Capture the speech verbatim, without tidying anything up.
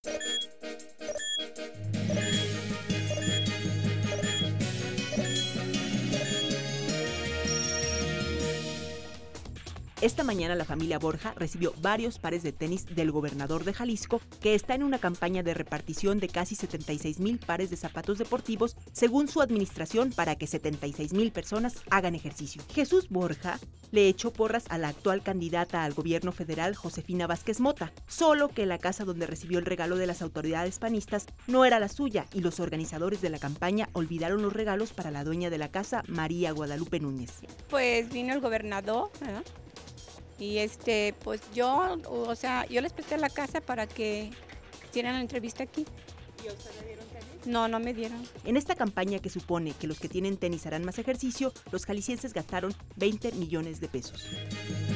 Esta mañana la familia Borja recibió varios pares de tenis del gobernador de Jalisco, que está en una campaña de repartición de casi setenta y seis mil pares de zapatos deportivos, según su administración, para que setenta y seis mil personas hagan ejercicio. Jesús Borja le echó porras a la actual candidata al gobierno federal, Josefina Vázquez Mota, solo que la casa donde recibió el regalo de las autoridades panistas no era la suya y los organizadores de la campaña olvidaron los regalos para la dueña de la casa, María Guadalupe Núñez. Pues vino el gobernador, ¿verdad? Y este, pues yo, o sea, yo les presté la casa para que hicieran la entrevista aquí. ¿Y a usted le dieron tenis? No, no me dieron. En esta campaña que supone que los que tienen tenis harán más ejercicio, los jaliscienses gastaron veinte millones de pesos.